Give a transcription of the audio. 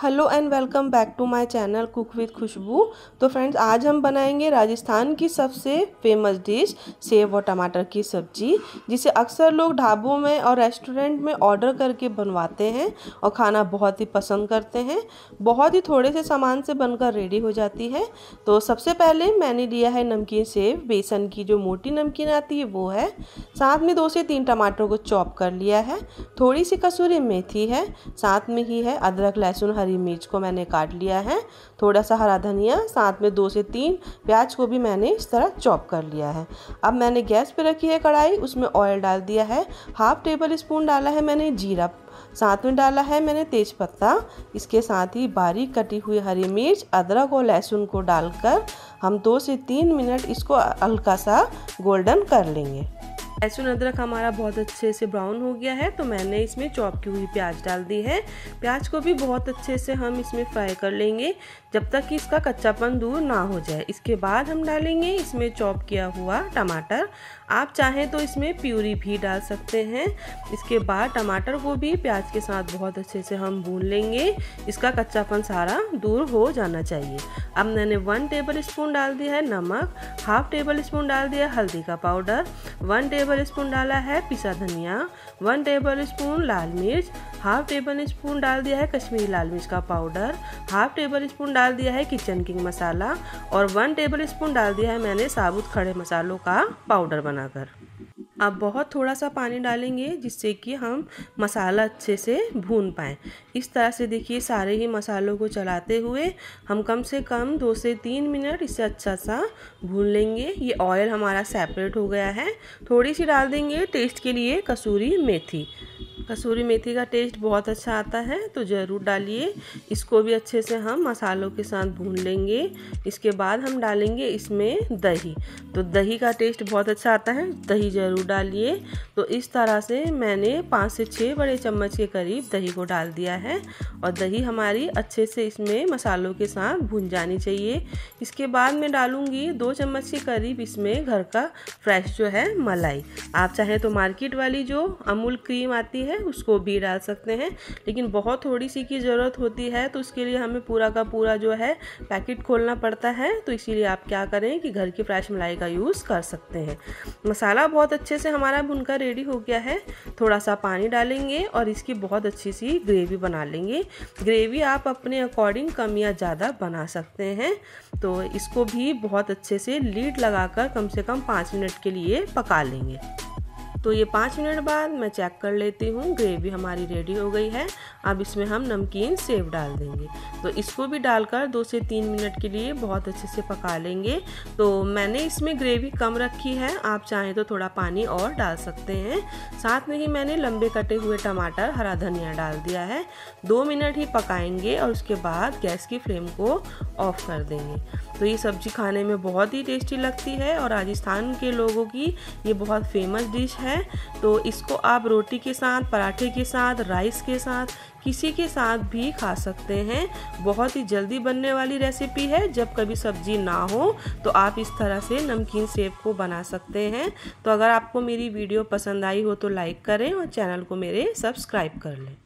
Hello and welcome back to my channel cook with Khushboo. तो friends, आज हम बनाएंगे राजस्थान की सबसे फेमस डिश सेव और टमाटर की सब्जी, जिसे अक्सर लोग ढाबों में और रेस्टोरेंट में ऑर्डर करके बनवाते हैं और खाना बहुत ही पसंद करते हैं। बहुत ही थोड़े से सामान से बनकर रेडी हो जाती है। तो सबसे पहले मैंने लिया है नमकीन सेव, बेसन की जो मोटी नमकीन आती है वो है। साथ में 2 से 3 टमाटर को चॉप कर लिया है। थोड़ी सी कसूरी मेथी है, साथ में ही है अदरक लहसुन हरी मिर्च को मैंने काट लिया है। थोड़ा सा हरा धनिया, साथ में 2 से 3 प्याज को भी मैंने इस तरह चॉप कर लिया है। अब मैंने गैस पे रखी है कढ़ाई, उसमें ऑयल डाल दिया है। 1/2 टेबल स्पून डाला है मैंने जीरा, साथ में डाला है मैंने तेज पत्ता। इसके साथ ही बारीक कटी हुई हरी मिर्च, अदरक और लहसुन को डालकर हम 2 से 3 मिनट इसको हल्का सा गोल्डन कर लेंगे। लहसुन अदरक हमारा बहुत अच्छे से ब्राउन हो गया है, तो मैंने इसमें चॉप की हुई प्याज डाल दी है। प्याज को भी बहुत अच्छे से हम इसमें फ्राई कर लेंगे जब तक कि इसका कच्चापन दूर ना हो जाए। इसके बाद हम डालेंगे इसमें चॉप किया हुआ टमाटर। आप चाहें तो इसमें प्यूरी भी डाल सकते हैं। इसके बाद टमाटर को भी प्याज के साथ बहुत अच्छे से हम भून लेंगे, इसका कच्चापन सारा दूर हो जाना चाहिए। अब मैंने 1 टेबल स्पून डाल दिया है नमक, 1/2 टेबल स्पून डाल दिया हल्दी का पाउडर, 1 टेबल स्पून डाला है पिसा धनिया, 1 टेबल स्पून लाल मिर्च, 1/2 टेबल स्पून डाल दिया है कश्मीरी लाल मिर्च का पाउडर, 1/2 टेबल स्पून डाल दिया है किचन किंग मसाला और 1 टेबल स्पून डाल दिया है मैंने साबुत खड़े मसालों का पाउडर बनाकर। अब बहुत थोड़ा सा पानी डालेंगे जिससे कि हम मसाला अच्छे से भून पाएँ। इस तरह से देखिए सारे ही मसालों को चलाते हुए हम कम से कम 2 से 3 मिनट इसे अच्छा सा भून लेंगे। ये ऑयल हमारा सेपरेट हो गया है। थोड़ी सी डाल देंगे टेस्ट के लिए कसूरी मेथी। कसूरी मेथी का टेस्ट बहुत अच्छा आता है, तो ज़रूर डालिए। इसको भी अच्छे से हम मसालों के साथ भून लेंगे। इसके बाद हम डालेंगे इसमें दही। तो दही का टेस्ट बहुत अच्छा आता है, दही ज़रूर डालिए। तो इस तरह से मैंने 5 से 6 बड़े चम्मच के करीब दही को डाल दिया है और दही हमारी अच्छे से इसमें मसालों के साथ भून जानी चाहिए। इसके बाद मैं डालूँगी 2 चम्मच के करीब इसमें घर का फ्रेश जो है मलाई। आप चाहें तो मार्केट वाली जो अमूल क्रीम आती है उसको भी डाल सकते हैं, लेकिन बहुत थोड़ी सी की ज़रूरत होती है, तो उसके लिए हमें पूरा का पूरा जो है पैकेट खोलना पड़ता है। तो इसीलिए आप क्या करें कि घर की फ्रेश मलाई का यूज़ कर सकते हैं। मसाला बहुत अच्छे से हमारा भुनकर रेडी हो गया है। थोड़ा सा पानी डालेंगे और इसकी बहुत अच्छी सी ग्रेवी बना लेंगे। ग्रेवी आप अपने अकॉर्डिंग कम या ज़्यादा बना सकते हैं। तो इसको भी बहुत अच्छे से लीड लगाकर कम से कम 5 मिनट के लिए पका लेंगे। तो ये 5 मिनट बाद मैं चेक कर लेती हूँ, ग्रेवी हमारी रेडी हो गई है। अब इसमें हम नमकीन सेव डाल देंगे। तो इसको भी डालकर 2 से 3 मिनट के लिए बहुत अच्छे से पका लेंगे। तो मैंने इसमें ग्रेवी कम रखी है, आप चाहें तो थोड़ा पानी और डाल सकते हैं। साथ में ही मैंने लंबे कटे हुए टमाटर हरा धनिया डाल दिया है। 2 मिनट ही पकाएंगे और उसके बाद गैस की फ्लेम को ऑफ कर देंगे। तो ये सब्जी खाने में बहुत ही टेस्टी लगती है और राजस्थान के लोगों की ये बहुत फेमस डिश है। तो इसको आप रोटी के साथ, पराठे के साथ, राइस के साथ, किसी के साथ भी खा सकते हैं। बहुत ही जल्दी बनने वाली रेसिपी है। जब कभी सब्जी ना हो तो आप इस तरह से नमकीन सेव को बना सकते हैं। तो अगर आपको मेरी वीडियो पसंद आई हो तो लाइक करें और चैनल को मेरे सब्सक्राइब कर लें।